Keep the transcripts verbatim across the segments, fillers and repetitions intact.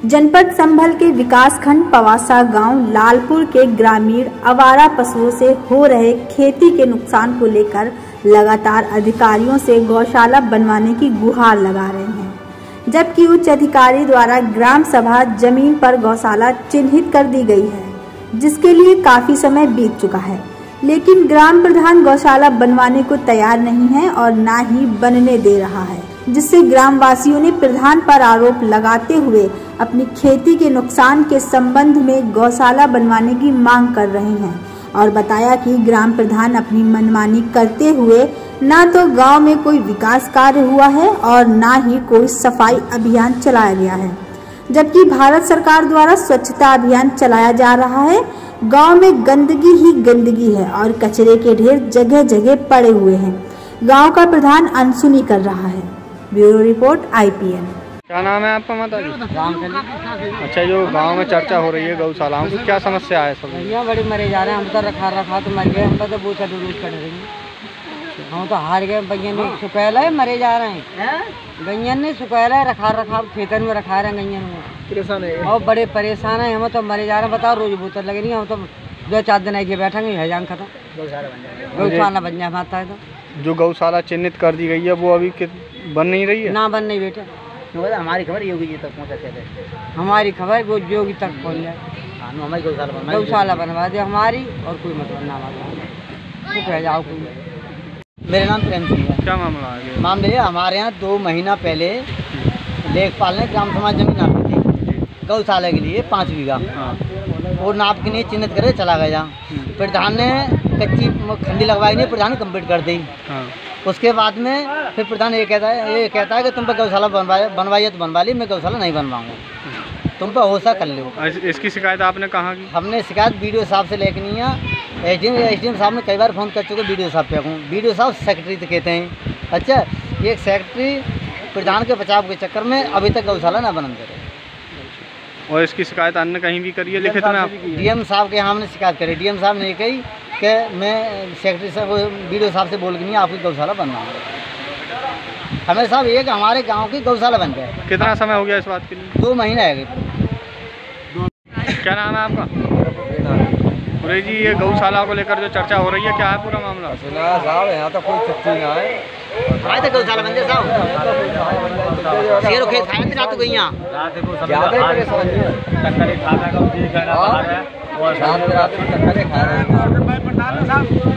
जनपद संभल के विकासखंड पवासा गांव लालपुर के ग्रामीण आवारा पशुओं से हो रहे खेती के नुकसान को लेकर लगातार अधिकारियों से गौशाला बनवाने की गुहार लगा रहे हैं, जबकि उच्च अधिकारी द्वारा ग्राम सभा जमीन पर गौशाला चिन्हित कर दी गई है, जिसके लिए काफी समय बीत चुका है, लेकिन ग्राम प्रधान गौशाला बनवाने को तैयार नहीं है और न ही बनने दे रहा है, जिससे ग्रामवासियों ने प्रधान पर आरोप लगाते हुए अपनी खेती के नुकसान के संबंध में गौशाला बनवाने की मांग कर रहे हैं और बताया कि ग्राम प्रधान अपनी मनमानी करते हुए न तो गांव में कोई विकास कार्य हुआ है और न ही कोई सफाई अभियान चलाया गया है, जबकि भारत सरकार द्वारा स्वच्छता अभियान चलाया जा रहा है। गांव में गंदगी ही गंदगी है और कचरे के ढेर जगह जगह पड़े हुए हैं। गांव का प्रधान अनसुनी कर रहा है। Bureau report I P N. क्या नाम है आपका माता जी? अच्छा, जो गांव में चर्चा हो रही है गौशालाओं की, क्या समस्या है? सब यहाँ बड़े मरे जा रहे हैं, हम तो रखा रखा तो मर गए, हम तो बूचा डूब कर रही हम तो हार गए। गैयन ने सुकैला है, मरे जा रहे हैं। गैयन ने सुकैला है, रखा रखा खेतन में रखा रहे हैं गैयन में, परेशान है और बड़े परेशान है। हम तो मरे जा रहे हैं, बताओ रोज बोतल लग रही है। हम तो दो चार दिन आके बैठेंगे, हजाम खत्म, गौशाला बन जाए माता है। तो जो गौशाला चिन्हित कर दी गई है वो अभी बन नहीं रही है ना, बन नहीं बेटे। हमारी खबर योगी जी तक पहुँचा, हमारी खबर वो योगी तक पहुँच जाए, हमारी गौशाला गौशाला बनवा दे हमारी, और कोई मतलब ना तो कह जाओ कोई। मेरा नाम प्रेम सिंह है। क्या मामला है? मामले हमारे यहाँ दो महीना पहले लेखपाल ने ग्राम समाज जमीन नापी थी गौशाला के लिए पाँच बीघा, और नाप के लिए चिन्हित करे चला गया। प्रधान ने कच्ची खंडी लगवाई नहीं, प्रधान ने कम्प्लीट कर दी। उसके बाद में फिर प्रधान ये कहता है ये कहता है कि तुम पर गौशाला बनवाए बनवाइए तो बनवा ली, मैं गौशाला नहीं बनवाऊंगा, तुम पर होसा कर लो। इसकी शिकायत आपने कहाँ की? हमने शिकायत बीडीओ साहब से लेकर नहीं है। S D S D M साहब ने कई बार फ़ोन कर चुके, बीडीओ साहब पे कहूँ, बीडीओ साहब सेक्रेटरी तो कहते हैं। अच्छा, ये एक सेक्रेटरी प्रधान के बचाव के चक्कर में अभी तक गौशाला ना बनन करे। और इसकी शिकायत अन्य कहीं भी करी है? लिखित में आप डीएम साहब के यहाँ हमने शिकायत करी, डीएम साहब ने ये कही कि मैं सेक्रेटरी साहब बीडीओ साहब से बोल के नहीं आपकी गौशाला बनवाऊंगा। हमें साहब ये कि हमारे गांव की गौशाला बन गए। कितना समय हो गया इस बात के लिए? दो महीने है। क्या नाम है आपका? पूरे जी, ये गौशाला को लेकर जो चर्चा हो रही है, क्या है पूरा मामला? साहब यहाँ तो कोई छुट्टी ना है, आए थे गौशाला बन जाए साहब, शेर खेत खाए थे रात को यहाँ ज्यादा परेशानी है, टक्करे खाता का ठीक है ना और साथ में रात में टक्करे खा रहे हैं।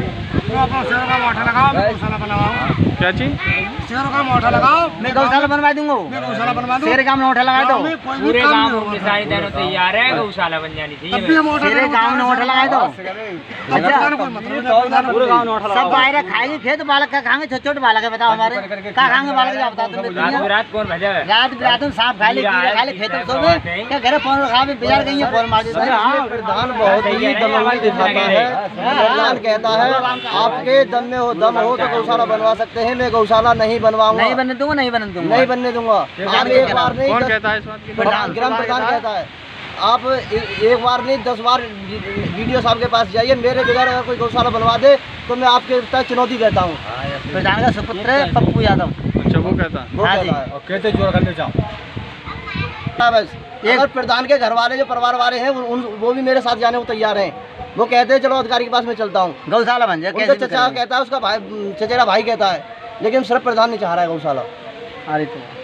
क्या चीज? शेरों का मोटा लगाओ, मैं गौशाला बनवा दूंगा, मैं गौशाला बनवा दूंगा। शेर गांव में मोटा लगा दो, पूरे गांव में सारी देनों तैयार है, गौशाला बन जानी चाहिए। शेर गांव में मोटा लगा दो। पूरे गांव में मोटा सब बाहर खाएंगे, खेत बालक का खाएंगे, छोटे छोटे बालक है, बताओ हमारे क्या खाएंगे बालक? आप बताओ। रात कौन भेजा है? रात बिरात में सांप खा ले, कीड़े खा ले, खेत में सो गए, क्या घर फोन खा में बिगाड़ गई है, फोन मार देते हैं। प्रधान बहुत ही दमंगी दिखाता है। प्रधान कहता है आपके दम में हो दम हो तो गौशाला बनवा सकते हैं, मैं गौशाला नहीं बनवाऊंगा, नहीं बनने दूंगा, नहीं बनने दूंगा, नहीं बनने दूंगा। आप एक बार नहीं, कौन कहता है इस बात की? प्रधान, ग्राम प्रधान कहता है। आप एक बार नहीं दस बार वीडियो साहब के पास जाइए, मेरे बगैर अगर कोई गौशाला बनवा दे तो मैं आपके तक चुनौती देता हूँ। प्रधान का सुपुत्र है पप्पू यादव। अच्छा, वो कहता है? वो कहता है और कहते जोर करने जाओ। बस अगर प्रधान के घर वाले जो परिवार वाले हैं उन वो भी मेरे साथ जाने को तैयार हैं। वो कहते हैं चलो अधिकारी के पास में चलता हूँ, गौशाला बन जाए। उनका चचा कहता है, उसका भाई चचेरा भाई कहता है, लेकिन सिर्फ प्रधान नहीं चाह रहा है गौशाला। अरे तो